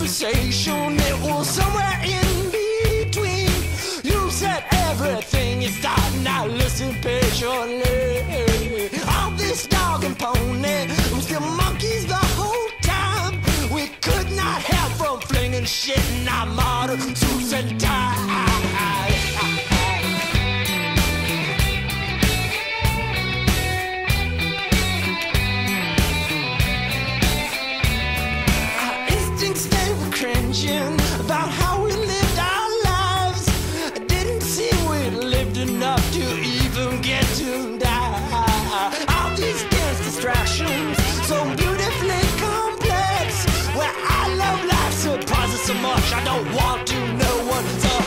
conversation, it was somewhere in between. You said everything is starting, I listened patiently. All this dog and pony, we still monkeys the whole time. We could not help from flinging shit in our modern suits and ties. About how we lived our lives. I didn't see we lived enough to even get to die. All these dance distractions, so beautifully complex, where I love life surprises so much I don't want to know what's up.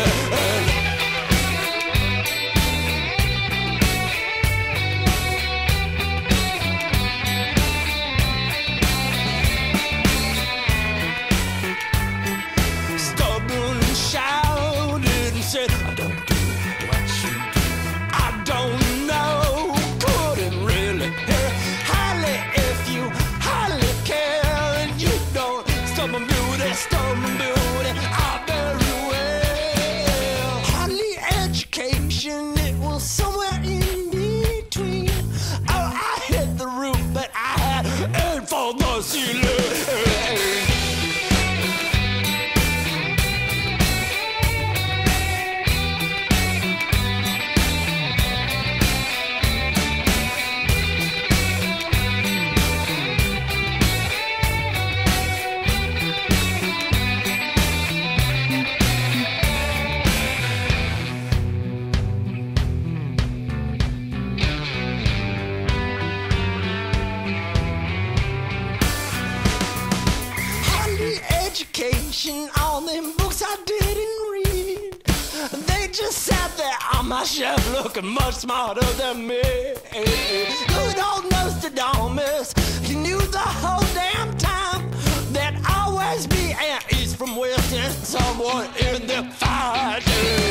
I don't do what you do. I don't know, couldn't really hear. Highly if you highly care, and you don't stubborn beauty, I very well. Hardly education, it was somewhere in between. Oh, I hit the roof, but I had aim for the ceiling. Education, all them books I didn't read, they just sat there on my shelf looking much smarter than me. Good old Nostradamus, he knew the whole damn time there'd always be an east from west and someone in the fight.